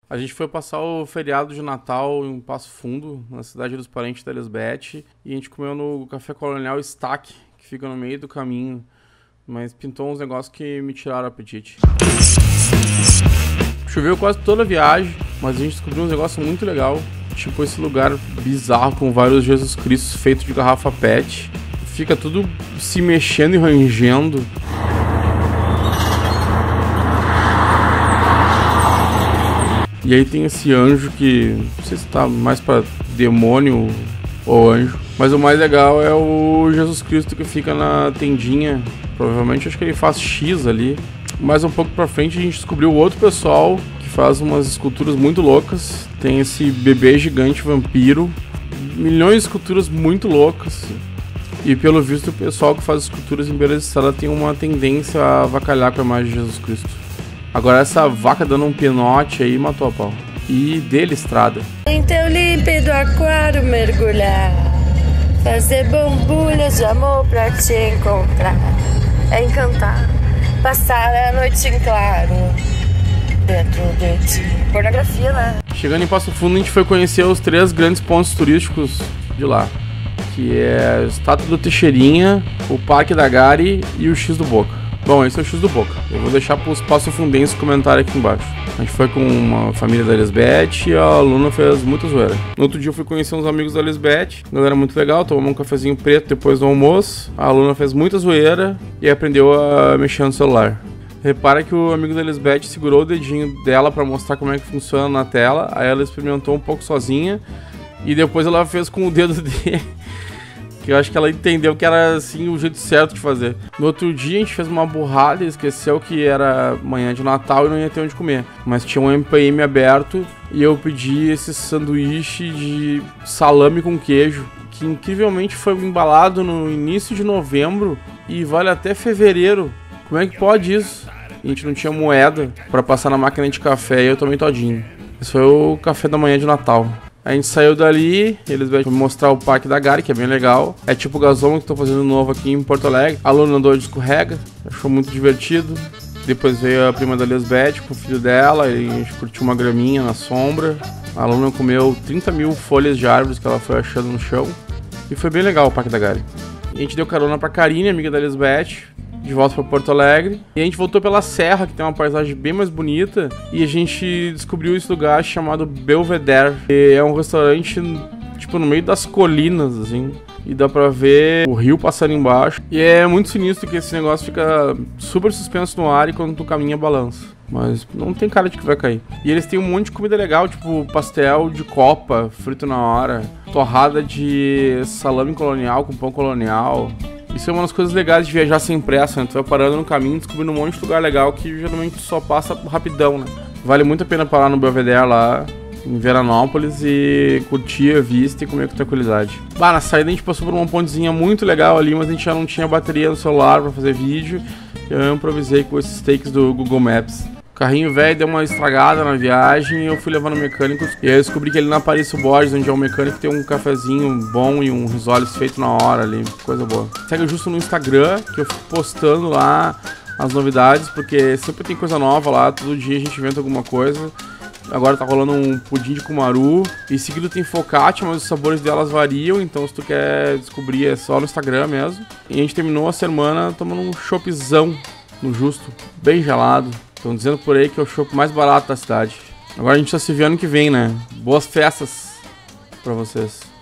A gente foi passar o feriado de Natal em Passo Fundo, na cidade dos parentes da Lisbeth, e a gente comeu no Café Colonial Stack, que fica no meio do caminho, mas pintou uns negócios que me tiraram o apetite. Choveu quase toda a viagem, mas a gente descobriu um negócio muito legal, tipo esse lugar bizarro com vários Jesus Cristos feitos de garrafa PET. Fica tudo se mexendo e rangendo. E aí tem esse anjo que não sei se tá mais pra demônio ou anjo. Mas o mais legal é o Jesus Cristo que fica na tendinha. Provavelmente acho que ele faz X ali. Mais um pouco pra frente a gente descobriu outro pessoal que faz umas esculturas muito loucas. Tem esse bebê gigante vampiro. Milhões de esculturas muito loucas. E pelo visto o pessoal que faz esculturas em Beira de Estrada tem uma tendência a avacalhar com a imagem de Jesus Cristo. Agora essa vaca dando um pinote aí matou a pau. E dele estrada. Em teu límpido aquário mergulhar, fazer bombulhas de amor pra te encontrar, é encantar, passar a noite em claro dentro de ti. Pornografia, né? Chegando em Passo Fundo a gente foi conhecer os 3 grandes pontos turísticos de lá, que é a Estátua do Teixeirinha, o Parque da Gari e o X do Boca. Bom, esse é o X do Boca. Eu vou deixar para os passofundenses comentarem aqui embaixo. A gente foi com uma família da Lisbeth e a Luna fez muita zoeira. No outro dia eu fui conhecer uns amigos da Lisbeth. Galera muito legal, tomamos um cafezinho preto depois do almoço. A Luna fez muita zoeira e aprendeu a mexer no celular. Repara que o amigo da Lisbeth segurou o dedinho dela para mostrar como é que funciona na tela. Aí ela experimentou um pouco sozinha e depois ela fez com o dedo dele. Eu acho que ela entendeu que era assim o jeito certo de fazer. No outro dia a gente fez uma burrada e esqueceu que era manhã de Natal e não ia ter onde comer. Mas tinha um MPM aberto e eu pedi esse sanduíche de salame com queijo, que incrivelmente foi embalado no início de novembro e vale até fevereiro. Como é que pode isso? A gente não tinha moeda para passar na máquina de café e eu tomei todinho. Esse foi o café da manhã de Natal. A gente saiu dali, eles vão mostrar o Parque da Gari, que é bem legal. É tipo o gasômetro que estão fazendo novo aqui em Porto Alegre. A Luna andou de escorrega, achou muito divertido. Depois veio a prima da Lisbeth com o filho dela, e a gente curtiu uma graminha na sombra. A Luna comeu 30 mil folhas de árvores que ela foi achando no chão. E foi bem legal o Parque da Gari. E a gente deu carona pra Karine, amiga da Lisbeth, de volta para Porto Alegre. E a gente voltou pela serra, que tem uma paisagem bem mais bonita. E a gente descobriu esse lugar chamado Belvedere. E é um restaurante, tipo, no meio das colinas, assim. E dá pra ver o rio passando embaixo. E é muito sinistro que esse negócio fica super suspenso no ar e quando tu caminha balança. Mas não tem cara de que vai cair. E eles têm um monte de comida legal, tipo pastel de copa, frito na hora. Torrada de salame colonial com pão colonial. Isso é uma das coisas legais de viajar sem pressa, né? Tu vai parando no caminho, descobrindo um monte de lugar legal que geralmente só passa rapidão, né? Vale muito a pena parar no Belvedere lá, em Veranópolis, e curtir a vista e comer com tranquilidade. Bah, na saída a gente passou por uma pontezinha muito legal ali, mas a gente já não tinha bateria no celular pra fazer vídeo. Eu improvisei com esses takes do Google Maps. O carrinho velho deu uma estragada na viagem e eu fui levando mecânicos. E aí eu descobri que ali na Paris Borges, onde é um mecânico, tem um cafezinho bom e um risoles feito na hora ali, coisa boa. Segue justo no Instagram, que eu fico postando lá as novidades, porque sempre tem coisa nova lá, todo dia a gente inventa alguma coisa. Agora tá rolando um pudim de cumaru. E seguido tem focaccia, mas os sabores delas variam, então se tu quer descobrir é só no Instagram mesmo. E a gente terminou a semana tomando um choppzão no Justo, bem gelado. Estão dizendo por aí que é o chopp mais barato da cidade. Agora a gente tá se vendo ano que vem, né? Boas festas pra vocês.